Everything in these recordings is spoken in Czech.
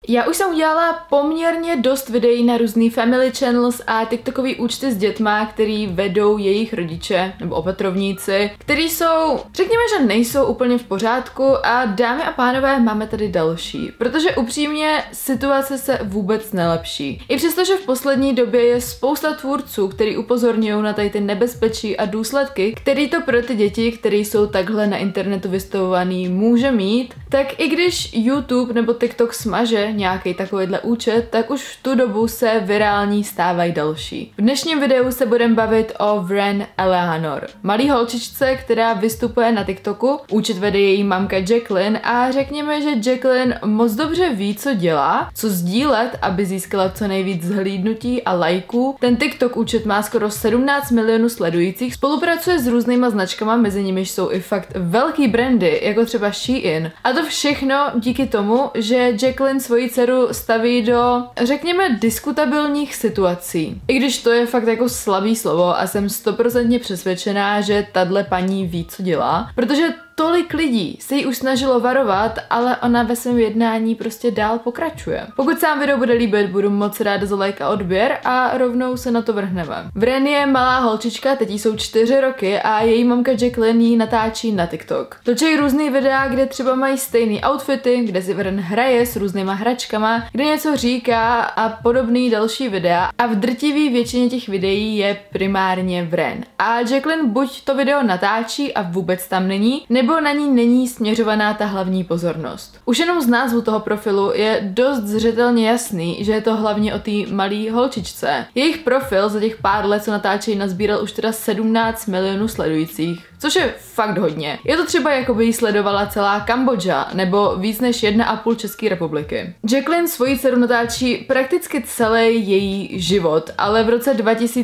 Já už jsem udělala poměrně dost videí na různý family channels a TikTokový účty s dětma, který vedou jejich rodiče nebo opatrovníci, který jsou, řekněme, že nejsou úplně v pořádku a dámy a pánové, máme tady další, protože upřímně situace se vůbec nelepší. I přestože v poslední době je spousta tvůrců, který upozorňují na tady ty nebezpečí a důsledky, který to pro ty děti, které jsou takhle na internetu vystavovaný, může mít, tak i když YouTube nebo TikTok smaže nějaký takovýhle účet, tak už v tu dobu se virální stávají další. V dnešním videu se budeme bavit o Vren Eleanor, malý holčičce, která vystupuje na TikToku. Účet vede její mamka Jacqueline a řekněme, že Jacqueline moc dobře ví, co dělá, co sdílet, aby získala co nejvíc zhlídnutí a lajků. Ten TikTok účet má skoro 17 milionů sledujících, spolupracuje s různýma značkama, mezi nimiž jsou i fakt velký brandy, jako třeba Shein. A to všechno díky tomu, že Jacqueline svoji dceru staví do, řekněme, diskutabilních situací. I když to je fakt jako slabý slovo a jsem 100% přesvědčená, že tahle paní ví, co dělá, protože tolik lidí se jí už snažilo varovat, ale ona ve svém jednání prostě dál pokračuje. Pokud se vám video bude líbit, budu moc ráda za like a odběr a rovnou se na to vrhneme. Vren je malá holčička, teď jí jsou 4 roky a její mamka Jacqueline jí natáčí na TikTok. Točí různý videa, kde třeba mají stejný outfity, kde si Vren hraje s různýma hračkama, kde něco říká a podobný další videa a v drtivé většině těch videí je primárně Vren. A Jacqueline buď to video natáčí a vůbec tam není, nebo na ní není směřovaná ta hlavní pozornost. Už jenom z názvu toho profilu je dost zřetelně jasný, že je to hlavně o té malé holčičce. Jejich profil za těch pár let, co natáčejí, nazbíral už teda 17 milionů sledujících, což je fakt hodně. Je to třeba, jako by jí sledovala celá Kambodža, nebo víc než 1,5 České republiky. Jacqueline svoji dceru natáčí prakticky celý její život, ale v roce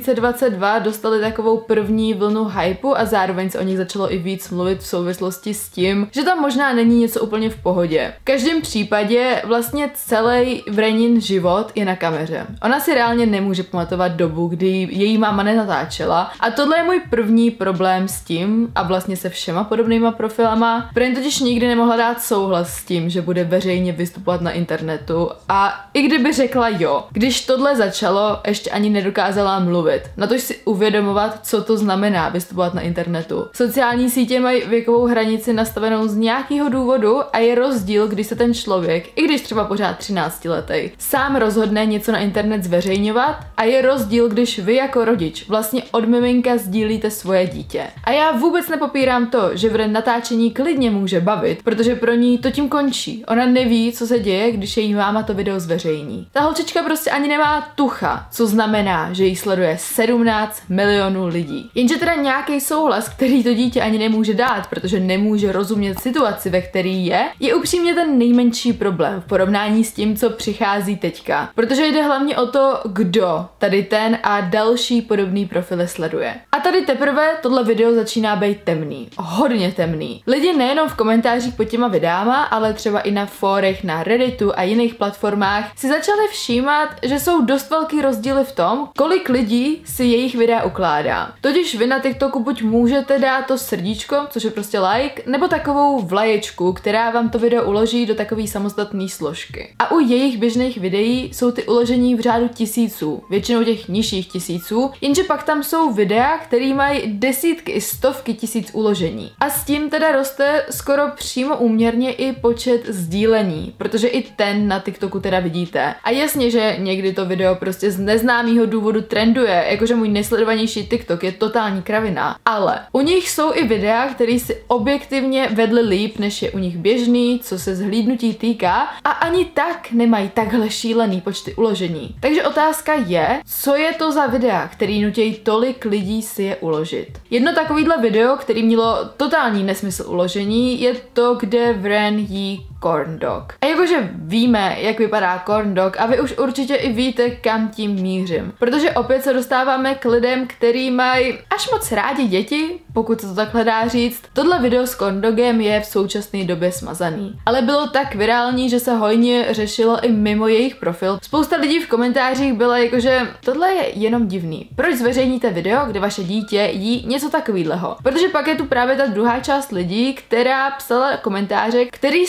2022 dostali takovou první vlnu hypu a zároveň se o nich začalo i víc mluvit v souvislosti s tím, že tam možná není něco úplně v pohodě. V každém případě vlastně celý Vrenin život je na kameře. Ona si reálně nemůže pamatovat dobu, kdy její máma nenatáčela a tohle je můj první problém s tím, a vlastně se všema podobnýma profilama. Vren totiž nikdy nemohla dát souhlas s tím, že bude veřejně vystupovat na internetu a i kdyby řekla jo, když tohle začalo, ještě ani nedokázala mluvit. Natož si uvědomovat, co to znamená vystupovat na internetu. Sociální sítě mají věkovou hranici nastavenou z nějakého důvodu a je rozdíl, když se ten člověk, i když třeba pořád 13 letý, sám rozhodne něco na internet zveřejňovat a je rozdíl, když vy jako rodič vlastně od miminka sdílíte svoje dítě. A já vůbec nepopírám to, že Vren natáčení klidně může bavit, protože pro ní to tím končí. Ona neví, co se děje, když její máma to video zveřejní. Ta holčička prostě ani nemá tucha, co znamená, že jí sleduje 17 milionů lidí. Jenže teda nějaký souhlas, který to dítě ani nemůže dát, protože nemůže rozumět situaci, ve který je upřímně ten nejmenší problém v porovnání s tím, co přichází teďka. Protože jde hlavně o to, kdo tady ten a další podobný profily sleduje. A tady teprve tohle video začíná být temný. Hodně temný. Lidi nejenom v komentářích pod těma videama, ale třeba i na fórech na Redditu a jiných platformách si začali všímat, že jsou dost velký rozdíly v tom, kolik lidí si jejich videa ukládá. Totiž vy na TikToku buď můžete dát to srdíčko, což je prostě like, nebo takovou vlaječku, která vám to video uloží do takové samostatné složky. A u jejich běžných videí jsou ty uložení v řádu tisíců, většinou těch nižších tisíců, jenže pak tam jsou videa, které mají desítky i stovky tisíc uložení. A s tím teda roste skoro přímo úměrně i počet sdílení, protože i ten na TikToku teda vidíte. A jasně, že někdy to video prostě z neznámého důvodu trenduje, jakože můj nejsledovanější TikTok je totální kravina, ale u nich jsou i videa, které si objektivně vedly líp, než je u nich běžný, co se zhlídnutí týká, a ani tak nemají takhle šílený počty uložení. Takže otázka je, co je to za videa, který nutějí tolik lidí si je uložit. Jedno takovýhle video, který mělo totální nesmysl uložení, je to, kde Vren jí corn dog. A jakože víme, jak vypadá corn dog a vy už určitě i víte, kam tím mířím. Protože opět se dostáváme k lidem, který mají až moc rádi děti, pokud se to takhle dá říct. Tohle video s corn dogem je v současné době smazaný. Ale bylo tak virální, že se hojně řešilo i mimo jejich profil. Spousta lidí v komentářích byla jakože tohle je jenom divný. Proč zveřejníte video, kde vaše dítě jí něco takového? Protože pak je tu právě ta druhá část lidí, která psala komentáře, které jsou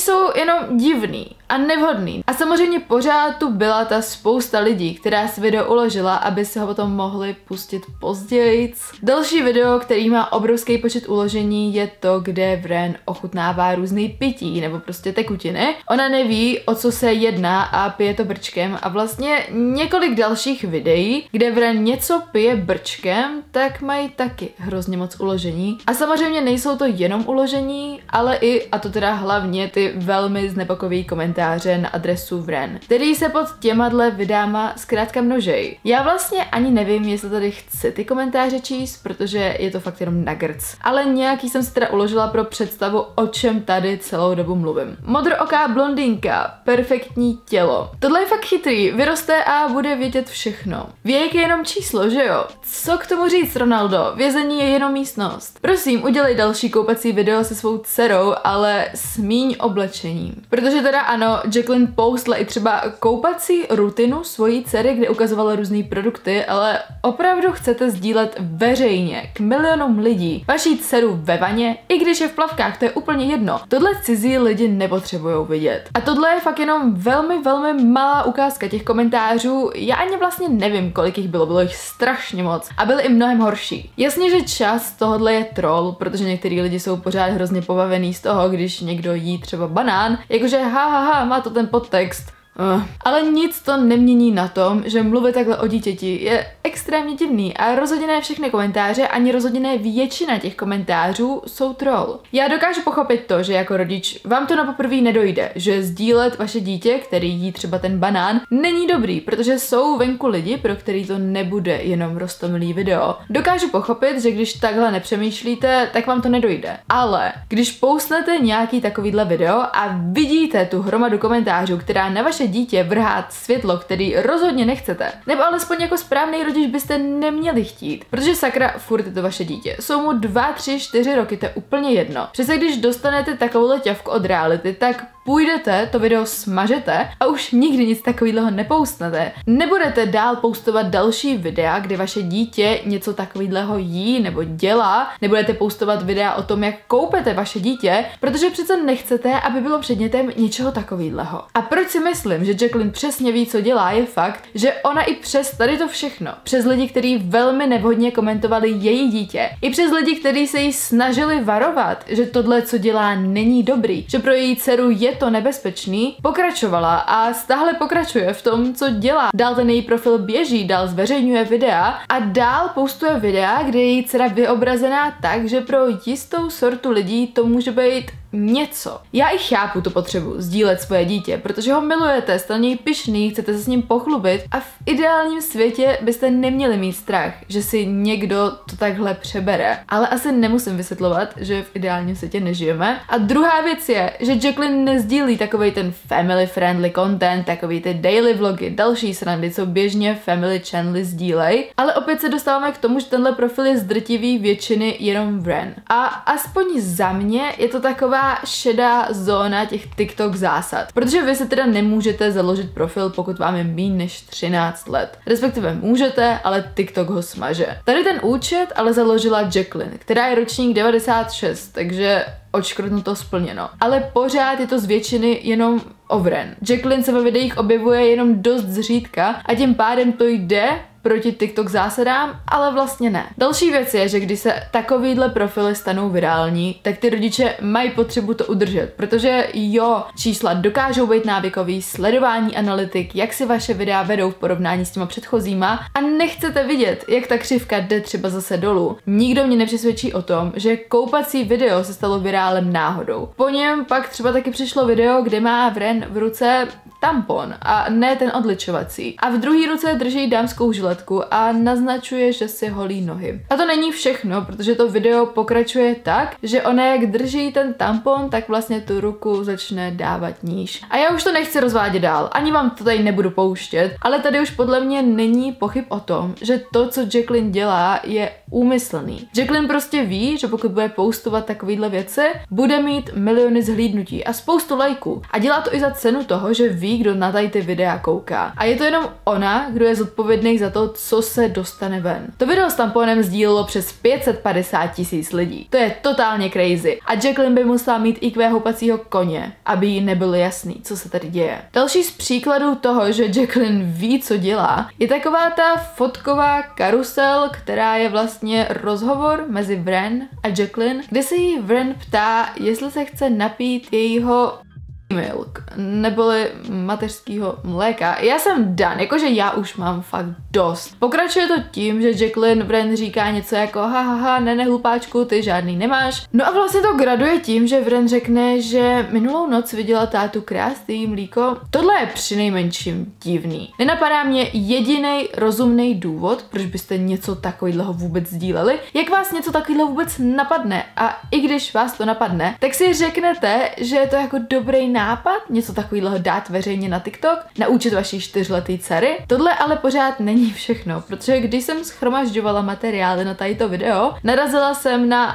jenom divný a nevhodný. A samozřejmě pořád tu byla ta spousta lidí, která si video uložila, aby se ho potom mohli pustit později. Další video, který má obrovský počet uložení, je to, kde Vren ochutnává různý pití nebo prostě tekutiny. Ona neví, o co se jedná a pije to brčkem a vlastně několik dalších videí, kde Vren něco pije brčkem, tak mají taky hrozně moc uložení. A samozřejmě nejsou to jenom uložení, ale i, a to teda hlavně, ty velmi znepokojivý komentáře na adresu Vren, který se pod těma videama zkrátka množej. Já vlastně ani nevím, jestli tady chci ty komentáře číst, protože je to fakt jenom nuggets. Ale nějaký jsem si teda uložila pro představu, o čem tady celou dobu mluvím. Modrooká blondýnka, perfektní tělo. Tohle je fakt chytrý, vyroste a bude vědět všechno. Věk je jenom číslo, že jo? Co k tomu říct, Ronaldo? Vězení je jenom místnost. Prosím, udělej další koupací video se svou dcerou, ale s míň oblečením. Protože teda ano, Jacqueline postla i třeba koupací rutinu svojí dcery, kde ukazovala různý produkty, ale opravdu chcete sdílet veřejně k milionům lidí vaší dceru ve vaně, i když je v plavkách, to je úplně jedno. Tohle cizí lidi nepotřebujou vidět. A tohle je fakt jenom velmi malá ukázka těch komentářů. Já ani vlastně nevím, kolik jich bylo jich strašně moc a byly i mnohem horší. Jasně, že část tohohle je troll, protože některý lidi jsou pořád hrozně pobavený z toho, když někdo jí třeba banán, jakože má to ten podtext. Ale nic to nemění na tom, že mluvit takhle o dítěti je extrémně divný a rozhodně ne všechny komentáře, ani rozhodně ne většina těch komentářů jsou troll. Já dokážu pochopit to, že jako rodič vám to na poprvé nedojde, že sdílet vaše dítě, který jí třeba ten banán, není dobrý, protože jsou venku lidi, pro který to nebude jenom roztomilý video. Dokážu pochopit, že když takhle nepřemýšlíte, tak vám to nedojde. Ale když postnete nějaký takovýhle video a vidíte tu hromadu komentářů, která na vaše dítě vrhá světlo, který rozhodně nechcete, nebo alespoň jako správný rodič byste neměli chtít, protože sakra, furt je to vaše dítě. Jsou mu 2, 3, 4 roky, to je úplně jedno. Přece když dostanete takovouhle ťavku od reality, tak půjdete, to video smažete a už nikdy nic takového nepoustnete. Nebudete dál postovat další videa, kde vaše dítě něco takového jí nebo dělá, nebudete postovat videa o tom, jak koupete vaše dítě, protože přece nechcete, aby bylo předmětem něčeho takového. A proč si myslím, že Jacqueline přesně ví, co dělá, je fakt, že ona i přes tady to všechno, přes lidi, kteří velmi nevhodně komentovali její dítě, i přes lidi, kteří se jí snažili varovat, že tohle, co dělá, není dobrý, že pro její dceru je to nebezpečný, pokračovala a stále pokračuje v tom, co dělá. Dál ten její profil běží, dál zveřejňuje videa a dál postuje videa, kde je její dcera vyobrazená tak, že pro jistou sortu lidí to může být něco. Já i chápu tu potřebu sdílet svoje dítě, protože ho milujete, jste na něj pyšný, chcete se s ním pochlubit a v ideálním světě byste neměli mít strach, že si někdo to takhle přebere. Ale asi nemusím vysvětlovat, že v ideálním světě nežijeme. A druhá věc je, že Jacqueline nezdílí takovej ten family friendly content, takový ty daily vlogy, další srandy, co běžně family channely sdílej, ale opět se dostáváme k tomu, že tenhle profil je z drtivý většiny jenom Vren. A aspoň za mě je to taková šedá zóna těch TikTok zásad. Protože vy se teda nemůžete založit profil, pokud vám je míň než 13 let. Respektive můžete, ale TikTok ho smaže. Tady ten účet ale založila Jacqueline, která je ročník 96, takže odškrtnuto splněno. Ale pořád je to z většiny jenom o Vren. Jacqueline se ve videích objevuje jenom dost zřídka a tím pádem to jde proti TikTok zásadám, ale vlastně ne. Další věc je, že když se takovýhle profily stanou virální, tak ty rodiče mají potřebu to udržet, protože jo, čísla dokážou být návykový, sledování analytik, jak si vaše videa vedou v porovnání s těma předchozíma a nechcete vidět, jak ta křivka jde třeba zase dolů. Nikdo mě nepřesvědčí o tom, že koupací video se stalo virálem náhodou. Po něm pak třeba taky přišlo video, kde má Vren v ruce tampon a ne ten odličovací. A v druhé ruce drží dámskou žiletku a naznačuje, že si holí nohy. A to není všechno, protože to video pokračuje tak, že ona jak drží ten tampon, tak vlastně tu ruku začne dávat níž. A já už to nechci rozvádět dál, ani vám to tady nebudu pouštět, ale tady už podle mě není pochyb o tom, že to, co Jacqueline dělá, je úmyslný. Jacqueline prostě ví, že pokud bude postovat takovýhle věci, bude mít miliony zhlídnutí a spoustu lajků. A dělá to i za cenu toho, že ví, ví, kdo na tady ty videa kouká. A je to jenom ona, kdo je zodpovědný za to, co se dostane ven. To video s tamponem sdílelo přes 550 000 lidí. To je totálně crazy. A Jacqueline by musela mít IQ houpacího koně, aby jí nebylo jasný, co se tady děje. Další z příkladů toho, že Jacqueline ví, co dělá, je taková ta fotková karusel, která je vlastně rozhovor mezi Vren a Jacqueline, kde se jí Vren ptá, jestli se chce napít jejího milk, neboli mateřského mléka. Já jsem done, jakože já už mám fakt dost. Pokračuje to tím, že Jacqueline Vren říká něco jako hahaha, ne hlupáčku, ty žádný nemáš. No a vlastně to graduje tím, že Vren řekne, že minulou noc viděla tátu krást její mlíko. Tohle je přinejmenším divný. Nenapadá mě jediný rozumný důvod, proč byste něco takového vůbec sdíleli. Jak vás něco takového vůbec napadne? A i když vás to napadne, tak si řeknete, že je to jako dobrý nápad něco takového dát veřejně na TikTok, naučit vaší 4leté dcery. Tohle ale pořád není všechno, protože když jsem shromažďovala materiály na tato video, narazila jsem na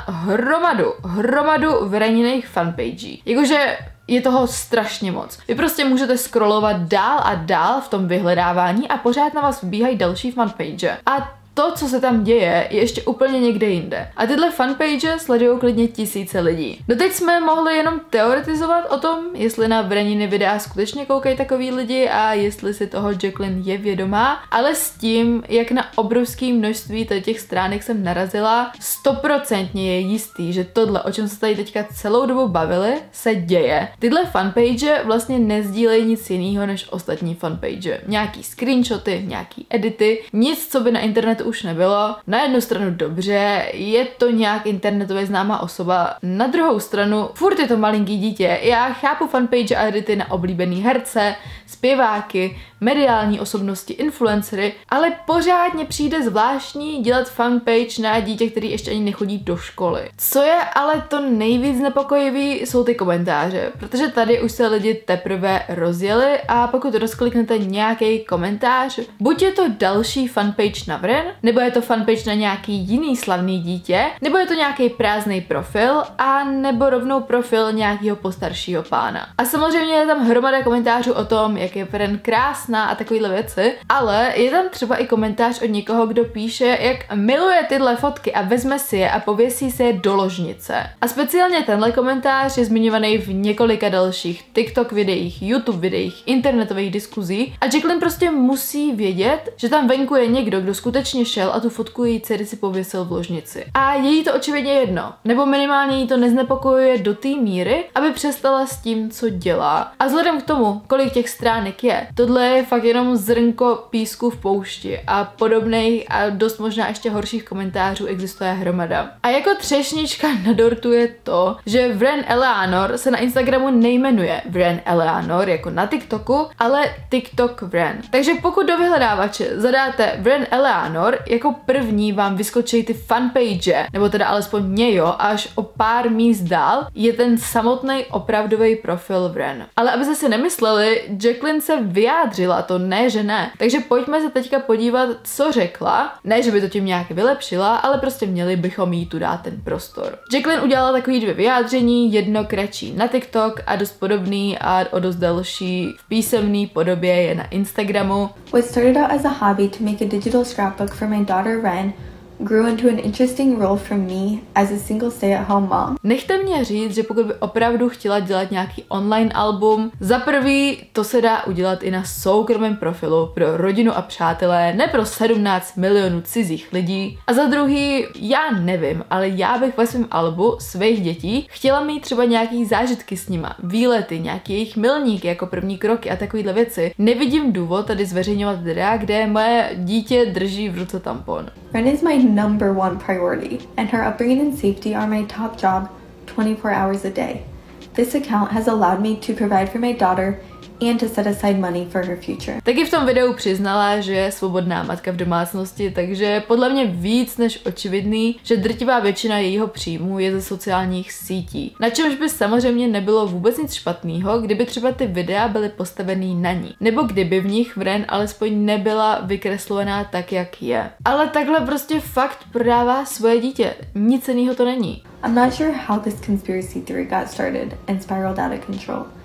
hromadu Vreniných fanpagí. Jakože je toho strašně moc. Vy prostě můžete scrollovat dál a dál v tom vyhledávání a pořád na vás vbíhají další fanpage. A to, co se tam děje, je ještě úplně někde jinde. A tyhle fanpage sledují klidně tisíce lidí. Doteď jsme mohli jenom teoretizovat o tom, jestli na Vreniny videa skutečně koukají takový lidi a jestli si toho Jacqueline je vědomá, ale s tím, jak na obrovské množství těch stránek jsem narazila, 100% je jistý, že tohle, o čem se tady teďka celou dobu bavili, se děje. Tyhle fanpage vlastně nezdílejí nic jiného než ostatní fanpage. Nějaký screenshoty, nějaký edity, nic, co by na internetu už nebylo. Na jednu stranu dobře, je to nějak internetově známá osoba, na druhou stranu furt je to malinký dítě. Já chápu fanpage a edity na oblíbený herce, zpěváky, mediální osobnosti, influencery, ale pořádně přijde zvláštní dělat fanpage na dítě, který ještě ani nechodí do školy. Co je ale to nejvíc znepokojivý, jsou ty komentáře, protože tady už se lidi teprve rozjeli a pokud rozkliknete nějaký komentář, buď je to další fanpage na Vren, nebo je to fanpage na nějaký jiný slavný dítě, nebo je to nějaký prázdný profil, a nebo rovnou profil nějakého postaršího pána. A samozřejmě je tam hromada komentářů o tom, jak je Vren krásná a takovéhle věci, ale je tam třeba i komentář od někoho, kdo píše, jak miluje tyhle fotky a vezme si je a pověsí se je do ložnice. A speciálně tenhle komentář je zmiňovaný v několika dalších TikTok videích, YouTube videích, internetových diskuzí a Jacqueline prostě musí vědět, že tam venku je někdo, kdo skutečně šel a tu fotku její dcery si pověsil v ložnici. A je jí to očividně jedno, nebo minimálně jí to neznepokojuje do té míry, aby přestala s tím, co dělá. A vzhledem k tomu, kolik těch stránek je, tohle je fakt jenom zrnko písku v poušti a podobných a dost možná ještě horších komentářů existuje hromada. A jako třešnička na dortu je to, že Vren Eleanor se na Instagramu nejmenuje Vren Eleanor jako na TikToku, ale TikTok Vren. Takže pokud do vyhledávače zadáte Vren Eleanor, jako první vám vyskočí ty fanpage, nebo teda alespoň mě jo, až o pár míst dál je ten samotný opravdový profil Vren. Ale abyste si nemysleli, Jacqueline se vyjádřila, to ne, že ne. Takže pojďme se teďka podívat, co řekla. Ne, že by to tím nějak vylepšila, ale prostě měli bychom jí tu dát ten prostor. Jacqueline udělala takový 2 vyjádření, jedno kratší na TikTok a dost podobný a o dost delší v písemné podobě je na Instagramu. What started out as a hobby to make a digital scrapbook for my daughter Ren grew into an interesting role for me as a single stay-at-home mom. Nechte mě říct, že pokud by opravdu chtěla dělat nějaký online album, za prvý to se dá udělat i na soukromém profilu pro rodinu a přátelé, ne pro 17 milionů cizích lidí. A za druhý, já nevím, ale já bych ve svém albu svých dětí chtěla mít třeba nějaký zážitky s nima, výlety, nějaký jejich milníky jako první kroky a takovýhle věci. Nevidím důvod tady zveřejňovat videa, kde moje dítě drží v ruce tampon. Ren is my number one priority, and her upbringing and safety are my top job 24 hours a day. This account has allowed me to provide for my daughter and to set aside money for her future. Taky v tom videu přiznala, že je svobodná matka v domácnosti, takže podle mě víc než očividný, že drtivá většina jejího příjmu je ze sociálních sítí. Na čemž by samozřejmě nebylo vůbec nic špatného, kdyby třeba ty videa byly postavený na ní. Nebo kdyby v nich Vren alespoň nebyla vykreslovaná tak, jak je. Ale takhle prostě fakt prodává svoje dítě. Nic jiného to není. I'm not sure how this conspiracy theory got started and spiraled out of control.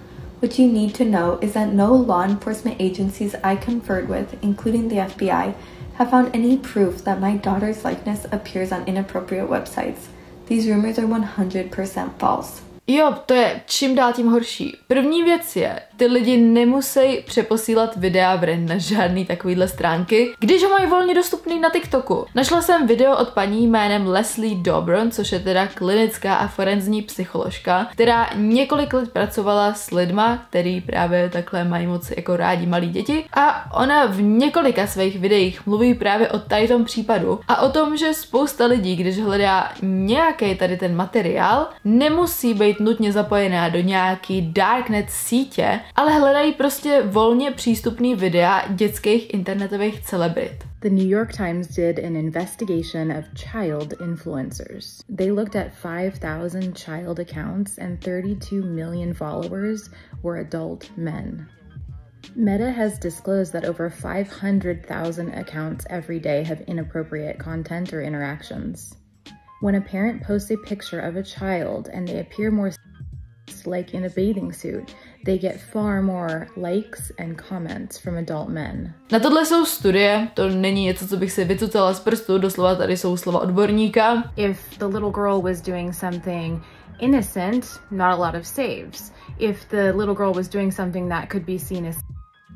What you need to know is that no law enforcement agencies I conferred with, including the FBI, have found any proof that my daughter's likeness appears on inappropriate websites. These rumors are 100% false. Jo, to je čím dál tím horší. První věc je, ty lidi nemusí přeposílat videa na žádný takovýhle stránky, když ho mají volně dostupný na TikToku. Našla jsem video od paní jménem Leslie Dobron, což je teda klinická a forenzní psycholožka, která několik let pracovala s lidma, který právě takhle mají moc jako rádi malí děti, a ona v několika svých videích mluví právě o tom případu a o tom, že spousta lidí, když hledá nějaký tady ten materiál, nemusí být nutně zapojená do nějaký darknet sítě, ale hledají prostě volně přístupný videa dětských internetových celebrit. The New York Times did an investigation of child influencers. They looked at 5,000 child accounts and 32 million followers were adult men. Meta has disclosed that over 500,000 accounts every day have inappropriate content or interactions. When a parent posts a picture of a child and they appear more like in a bathing suit, they get far more likes and comments from adult men. Na tohle jsou studie, to není něco, co bych si vycucala z prstu, doslova tady jsou slova odborníka. If the little girl was doing something innocent, not a lot of saves. If the little girl was doing something that could be seen as,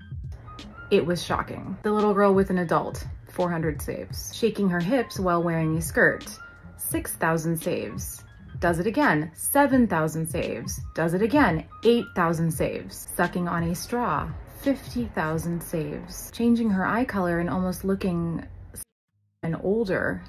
it was shocking. The little girl with an adult, 400 saves. Shaking her hips while wearing a skirt, 6,000 saves. Does it again, 7,000 saves. Does it again, 8,000 saves. Sucking on a straw, 50,000 saves. Changing her eye color and almost looking and older,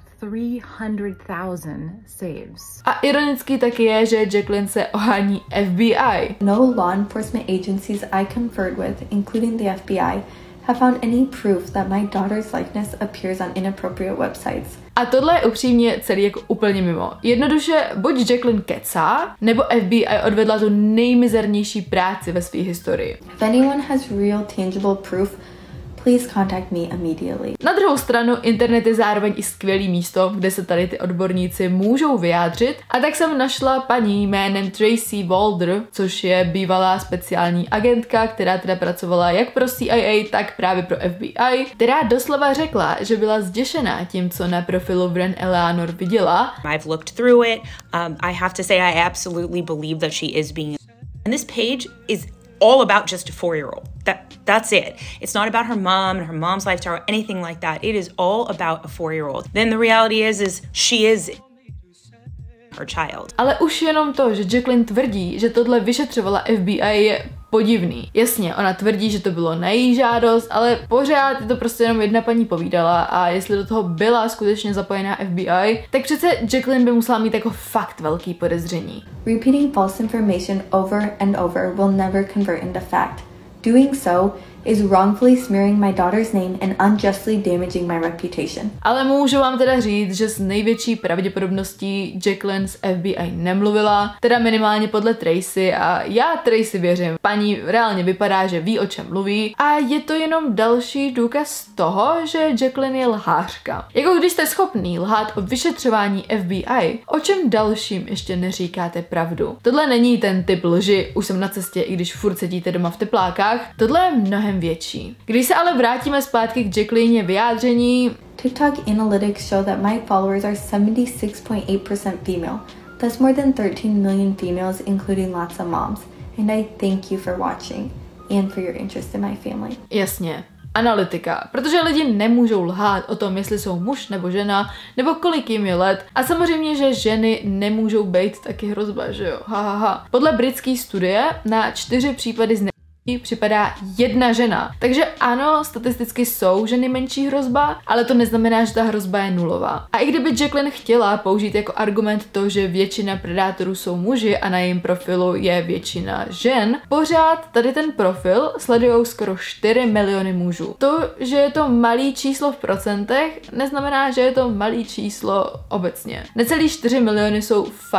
300,000 saves. A ironický taky je, že Jacqueline se ohání FBI. No law enforcement agencies I conferred with, including the FBI, have found any proof that my daughter's likeness appears on inappropriate websites. A tohle je upřímně celý jako úplně mimo. Jednoduše buď Jacqueline kecá, nebo FBI odvedla tu nejmizernější práci ve své historii. If anyone has real tangible proof, please contact me immediately. Na druhou stranu, internet je zároveň i skvělý místo, kde se tady ty odborníci můžou vyjádřit, a tak jsem našla paní jménem Tracy Walder, což je bývalá speciální agentka, která teda pracovala jak pro CIA, tak právě pro FBI, která doslova řekla, že byla zděšená tím, co na profilu Vren Eleanor viděla. I've looked through it. I have to say I absolutely believe that she is being... And this page is all about just a 4-year-old. That's it. It's not about her mom and her mom's lifestyle or anything like that. It is all about a 4-year-old. Then the reality is she is her child. Ale už jenom to, že Jacqueline tvrdí, že tohle vyšetřovala FBI, je podivný. Jasně, ona tvrdí, že to bylo na její žádost, ale pořád je to prostě jenom jedna paní povídala, a jestli do toho byla skutečně zapojená FBI, tak přece Jacqueline by musela mít jako fakt velký podezření. Repeating false information over and over will never convert into fact. Doing so is wrongfully smearing my daughter's name and unjustly damaging my reputation. Ale můžu vám teda říct, že s největší pravděpodobností Jacqueline z FBI nemluvila, teda minimálně podle Tracy, a já Tracy věřím. Paní reálně vypadá, že ví, o čem mluví, a je to jenom další důkaz toho, že Jacqueline je lhářka. Jako když jste schopný lhát o vyšetřování FBI, o čem dalším ještě neříkáte pravdu. Tohle není ten typ lži, už jsem na cestě, i když furt sedíte doma v teplákách. Tohle je mnohem větší. Když se ale vrátíme zpátky k Jacqueline vyjádření, TikTok analytics show that my followers are 76.8% female. That's more than 13 million females, including lots of moms. And I thank you for watching and for your interest in my family. Jasně. Analytika, protože lidi nemůžou lhát o tom, jestli jsou muž nebo žena, nebo kolik jim je let. A samozřejmě, že ženy nemůžou být taky hrozba, že jo? Podle britské studie na 4 případy připadá 1 žena. Takže ano, statisticky jsou ženy menší hrozba, ale to neznamená, že ta hrozba je nulová. A i kdyby Jacqueline chtěla použít jako argument to, že většina predátorů jsou muži a na jejím profilu je většina žen, pořád tady ten profil sledujou skoro 4 miliony mužů. To, že je to malý číslo v procentech, neznamená, že je to malý číslo obecně. Necelý 4 miliony jsou fakt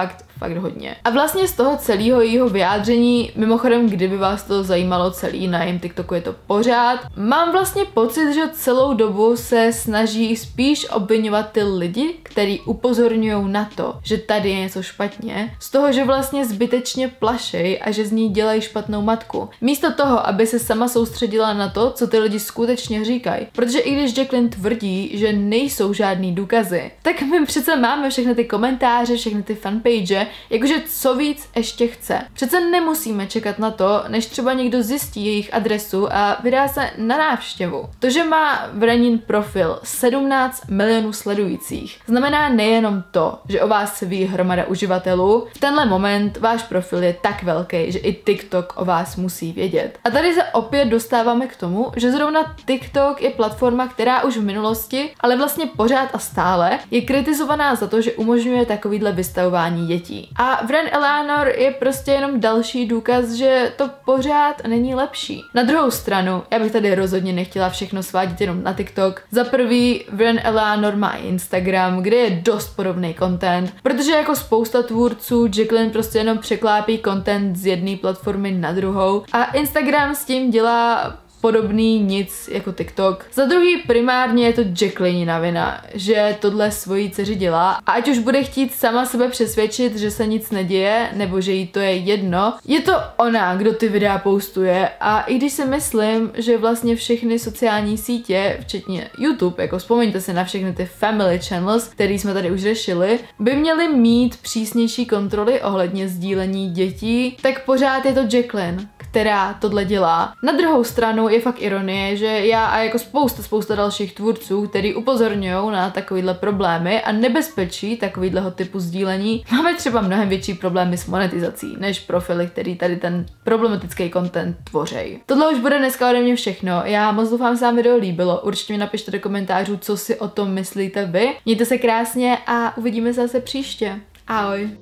fakt hodně. A vlastně z toho celého jejího vyjádření, mimochodem, kdyby vás to zajímalo celý, na jejím TikToku je to pořád, mám vlastně pocit, že celou dobu se snaží spíš obviňovat ty lidi, kteří upozorňují na to, že tady je něco špatně, z toho, že vlastně zbytečně plašej a že z ní dělají špatnou matku. Místo toho, aby se sama soustředila na to, co ty lidi skutečně říkají. Protože i když Jacqueline tvrdí, že nejsou žádný důkazy, tak my přece máme všechny ty komentáře, všechny ty fanpage, jakože co víc ještě chce. Přece nemusíme čekat na to, než třeba někdo zjistí jejich adresu a vydá se na návštěvu. To, že má Vrenin profil 17 milionů sledujících, znamená nejenom to, že o vás ví hromada uživatelů, v tenhle moment váš profil je tak velký, že i TikTok o vás musí vědět. A tady se opět dostáváme k tomu, že zrovna TikTok je platforma, která už v minulosti, ale vlastně pořád a stále, je kritizovaná za to, že umožňuje takovýhle vystavování dětí. A Vren Eleanor je prostě jenom další důkaz, že to pořád není lepší. Na druhou stranu, já bych tady rozhodně nechtěla všechno svádět jenom na TikTok. Za prvý, Vren Eleanor má Instagram, kde je dost podobný content, protože jako spousta tvůrců Jacqueline prostě jenom překlápí content z jedné platformy na druhou a Instagram s tím dělá podobný nic jako TikTok. Za druhý primárně je to Jacquelinina vina, že tohle svojí dceři dělá a ať už bude chtít sama sebe přesvědčit, že se nic neděje, nebo že jí to je jedno, je to ona, kdo ty videa postuje a i když si myslím, že vlastně všechny sociální sítě, včetně YouTube, jako vzpomeňte si na všechny ty family channels, který jsme tady už řešili, by měly mít přísnější kontroly ohledně sdílení dětí, tak pořád je to Jacqueline, která tohle dělá. Na druhou stranu je fakt ironie, že já a jako spousta dalších tvůrců, který upozorňují na takovýhle problémy a nebezpečí takovýhleho typu sdílení, máme třeba mnohem větší problémy s monetizací, než profily, který tady ten problematický content tvoří. Tohle už bude dneska ode mě všechno. Já moc doufám, že se vám video líbilo. Určitě mi napište do komentářů, co si o tom myslíte vy. Mějte se krásně a uvidíme se zase příště. Ahoj.